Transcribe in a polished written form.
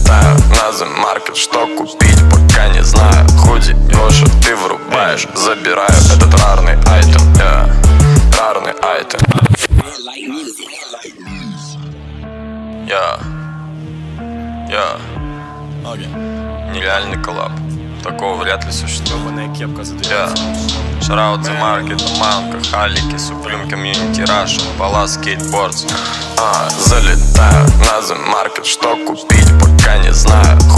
залетаю на The Market, что купить, пока не знаю. Худи, Йоша, ты врубаешь, забираю этот рарный айтем, рарный айтем. Нереальный коллаб, такого вряд ли существует. Шараут The Market, манка, халики, Supreme Community Rush, Palace Skateboards. Залетаю на The Market, что купить, пока не знаю.